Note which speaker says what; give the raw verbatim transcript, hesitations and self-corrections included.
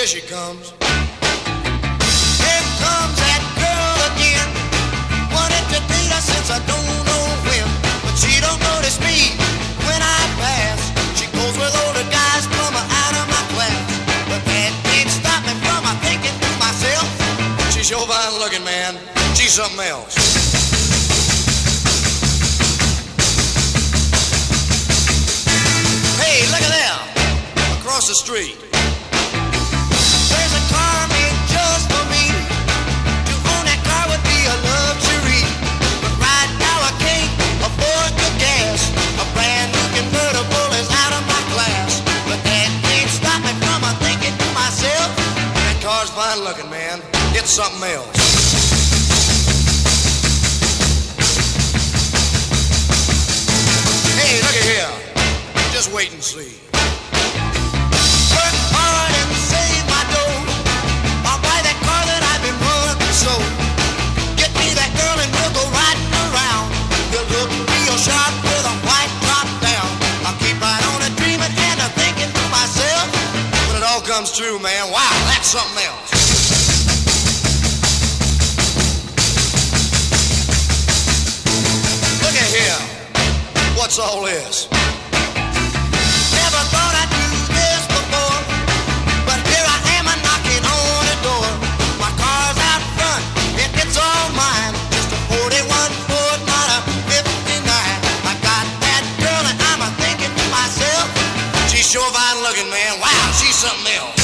Speaker 1: Here she comes. Here comes that girl again. Wanted to date her since I don't know when, but she don't notice me when I pass. She goes with older guys from out of my class, but that can't stop me from thinking to myself, she's sure fine looking, man. She's something else. Hey, look at that, across the street. There's a car made just for me. To own that car would be a luxury, but right now I can't afford the gas. A brand new convertible is out of my class, but that can't stop me from thinking to myself, that car's fine looking, man. It's something else. Hey, look at here. Just wait and see. Work hard and save my dough. I'll buy that car that I've been wanting so. Get me that girl and we'll go riding around. We'll look real sharp with a white top down. I'll keep right on a dreaming and a thinking to myself, when it all comes true, man, wow, that's something else. Look at here. What's all this? Never thought I'd do this before, but here I am a knocking on the door. My car's out front and it's all mine. Just a forty-one Ford, not a fifty-nine. I got that girl and I'm a thinking to myself, she's sure fine looking, man. Wow, she's something else.